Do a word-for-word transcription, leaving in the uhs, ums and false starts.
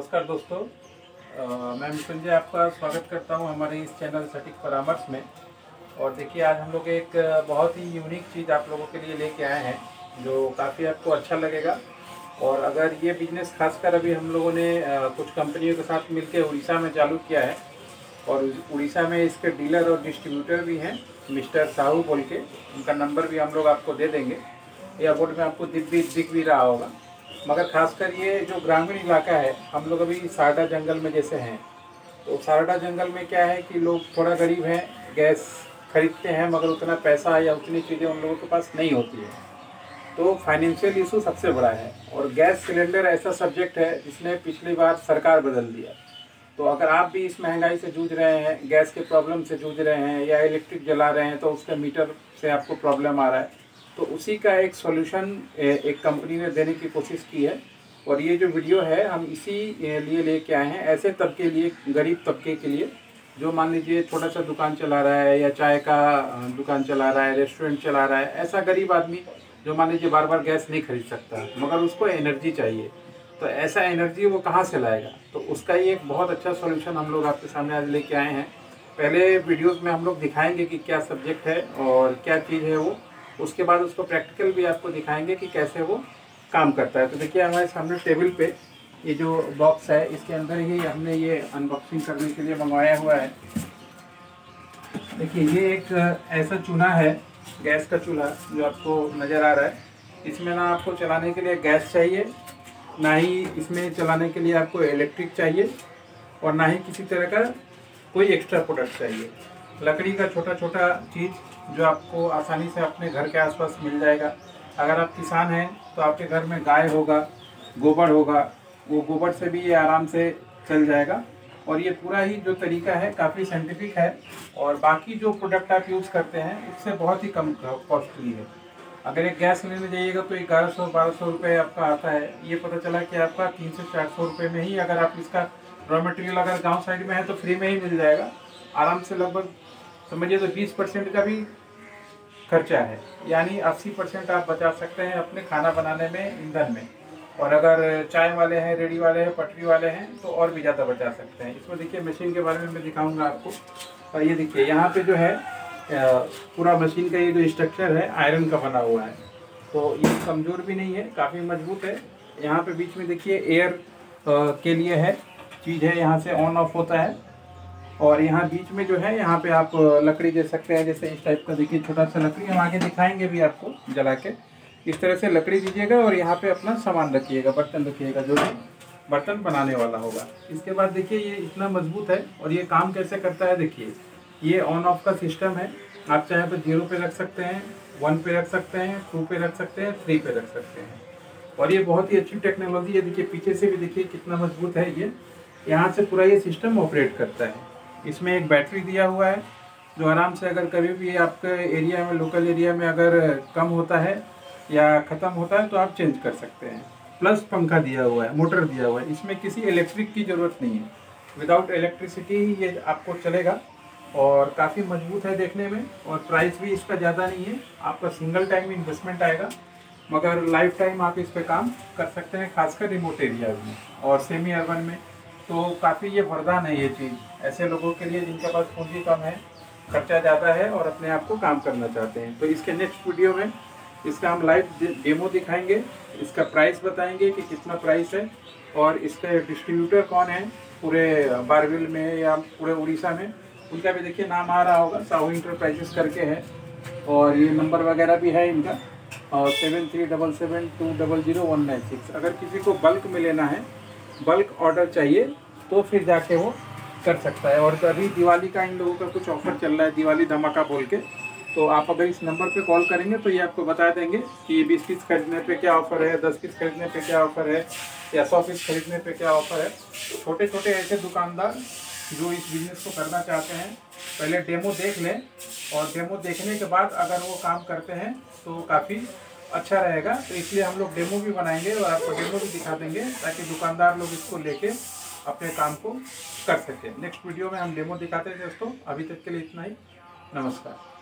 नमस्कार दोस्तों, अ, मैं मृत्युंजय आपका स्वागत करता हूं हमारे इस चैनल सटीक परामर्श में। और देखिए, आज हम लोग एक बहुत ही यूनिक चीज़ आप लोगों के लिए लेके आए हैं जो काफ़ी आपको अच्छा लगेगा। और अगर ये बिजनेस खासकर अभी हम लोगों ने अ, कुछ कंपनियों के साथ मिलकर उड़ीसा में चालू किया है और उड़ीसा में इसके डीलर और डिस्ट्रीब्यूटर भी हैं, मिस्टर साहू बोल के। उनका नंबर भी हम लोग आपको दे देंगे, या बोर्ड में आपको दिख भी दिख भी रहा होगा। मगर खासकर ये जो ग्रामीण इलाका है, हम लोग अभी सारडा जंगल में जैसे हैं, तो सारडा जंगल में क्या है कि लोग थोड़ा गरीब हैं, गैस खरीदते हैं मगर उतना पैसा या उतनी चीज़ें उन लोगों के पास नहीं होती है। तो फाइनेंशियल इशू सबसे बड़ा है। और गैस सिलेंडर ऐसा सब्जेक्ट है जिसने पिछली बार सरकार बदल दिया। तो अगर आप भी इस महंगाई से जूझ रहे हैं, गैस के प्रॉब्लम से जूझ रहे हैं, या इलेक्ट्रिक जला रहे हैं तो उसका मीटर से आपको प्रॉब्लम आ रहा है, तो उसी का एक सॉल्यूशन एक कंपनी ने देने की कोशिश की है। और ये जो वीडियो है हम इसी लिए लेके आए हैं, ऐसे तबके लिए, गरीब तबके के लिए, जो मान लीजिए छोटा सा दुकान चला रहा है, या चाय का दुकान चला रहा है, रेस्टोरेंट चला रहा है। ऐसा गरीब आदमी जो मान लीजिए बार बार गैस नहीं खरीद सकता मगर उसको एनर्जी चाहिए, तो ऐसा एनर्जी वो कहाँ से लाएगा। तो उसका ही एक बहुत अच्छा सॉल्यूशन हम लोग आपके सामने आज लेके आए हैं। पहले वीडियोस में हम लोग दिखाएंगे कि क्या सब्जेक्ट है और क्या चीज़ है वो, उसके बाद उसको प्रैक्टिकल भी आपको दिखाएंगे कि कैसे वो काम करता है। तो देखिए, हमारे सामने टेबल पे ये जो बॉक्स है, इसके अंदर ही हमने ये अनबॉक्सिंग करने के लिए मंगवाया हुआ है। देखिए, ये एक ऐसा चूल्हा है, गैस का चूल्हा जो आपको नज़र आ रहा है। इसमें ना आपको चलाने के लिए गैस चाहिए, ना ही इसमें चलाने के लिए आपको इलेक्ट्रिक चाहिए, और ना ही किसी तरह का कोई एक्स्ट्रा प्रोडक्ट चाहिए। लकड़ी का छोटा छोटा चीज़ जो आपको आसानी से अपने घर के आसपास मिल जाएगा। अगर आप किसान हैं तो आपके घर में गाय होगा, गोबर होगा, वो गोबर से भी ये आराम से चल जाएगा। और ये पूरा ही जो तरीका है काफ़ी साइंटिफिक है, और बाकी जो प्रोडक्ट आप यूज़ करते हैं उससे बहुत ही कम कॉस्टली है। अगर एक गैस लेने जाइएगा तो ग्यारह सौ बारह सौ रुपये आपका आता है। ये पता चला कि आपका तीन से चार सौ रुपये में ही, अगर आप इसका रॉ मटेरियल अगर गांव साइड में है तो फ्री में ही मिल जाएगा आराम से। लगभग समझिए तो बीस परसेंट का भी खर्चा है, यानी अस्सी परसेंट आप बचा सकते हैं अपने खाना बनाने में, ईंधन में। और अगर चाय वाले हैं, रेडी वाले हैं, पटरी वाले हैं तो और भी ज़्यादा बचा सकते हैं। इसमें देखिए, मशीन के बारे में मैं दिखाऊंगा आपको। और ये देखिए, यहाँ पे जो है पूरा मशीन का ये जो स्ट्रक्चर है आयरन का बना हुआ है, तो ये कमज़ोर भी नहीं है, काफ़ी मजबूत है। यहाँ पे बीच में देखिए एयर के लिए है चीज़ है, यहाँ से ऑन ऑफ होता है। और यहाँ बीच में जो है, यहाँ पे आप लकड़ी दे सकते हैं, जैसे इस टाइप का। देखिए, छोटा सा लकड़ी हम आगे दिखाएंगे भी आपको जला के। इस तरह से लकड़ी दीजिएगा और यहाँ पे अपना सामान रखिएगा, बर्तन रखिएगा, जो भी बर्तन बनाने वाला होगा। इसके बाद देखिए, ये इतना मजबूत है। और ये काम कैसे करता है, देखिए, ये ऑन ऑफ का सिस्टम है। आप चाहे तो जीरो पे रख सकते हैं, वन पे रख सकते हैं, टू पे रख सकते हैं, थ्री पे रख सकते हैं। और ये बहुत ही अच्छी टेक्नोलॉजी है। देखिए, पीछे से भी देखिए कितना मजबूत है ये। यहाँ से पूरा ये सिस्टम ऑपरेट करता है। इसमें एक बैटरी दिया हुआ है जो आराम से, अगर कभी भी आपके एरिया में, लोकल एरिया में अगर कम होता है या ख़त्म होता है तो आप चेंज कर सकते हैं। प्लस पंखा दिया हुआ है, मोटर दिया हुआ है। इसमें किसी इलेक्ट्रिक की ज़रूरत नहीं है, विदाउट इलेक्ट्रिसिटी ही ये आपको चलेगा। और काफ़ी मजबूत है देखने में, और प्राइस भी इसका ज़्यादा नहीं है। आपका सिंगल टाइम इन्वेस्टमेंट आएगा, मगर लाइफ टाइम आप इस पर काम कर सकते हैं, खासकर रिमोट एरिया में और सेमी अर्बन में। तो काफ़ी ये वरदान है ये चीज़ ऐसे लोगों के लिए जिनके पास पूंजी कम है, खर्चा ज़्यादा है और अपने आप को काम करना चाहते हैं। तो इसके नेक्स्ट वीडियो में इसका हम लाइव डेमो दिखाएंगे, इसका प्राइस बताएंगे कि कितना प्राइस है, और इसके डिस्ट्रीब्यूटर कौन है पूरे बारविल में या पूरे उड़ीसा में, उनका भी देखिए नाम आ रहा होगा, साहू इंटरप्राइजेस करके है। और ये नंबर वगैरह भी है इनका, और seven three double seven two double zero one nine six. अगर किसी को बल्क में लेना है, बल्क ऑर्डर चाहिए, तो फिर जाके वो कर सकता है। और अभी दिवाली का इन लोगों का कुछ ऑफर चल रहा है, दिवाली धमाका बोल के। तो आप अगर इस नंबर पे कॉल करेंगे तो ये आपको बता देंगे कि बीस पीस खरीदने पे क्या ऑफ़र है, दस पीस खरीदने पे क्या ऑफ़र है, या सौ पीस खरीदने पे क्या ऑफ़र है। तो छोटे छोटे ऐसे दुकानदार जो इस बिज़नेस को करना चाहते हैं, पहले डेमो देख लें, और डेमो देखने के बाद अगर वो काम करते हैं तो काफ़ी अच्छा रहेगा। तो इसलिए हम लोग डेमो भी बनाएंगे और आपको डेमो भी दिखा देंगे, ताकि दुकानदार लोग इसको लेके अपने काम को कर सकें। नेक्स्ट वीडियो में हम डेमो दिखाते हैं दोस्तों। अभी तक के लिए इतना ही, नमस्कार।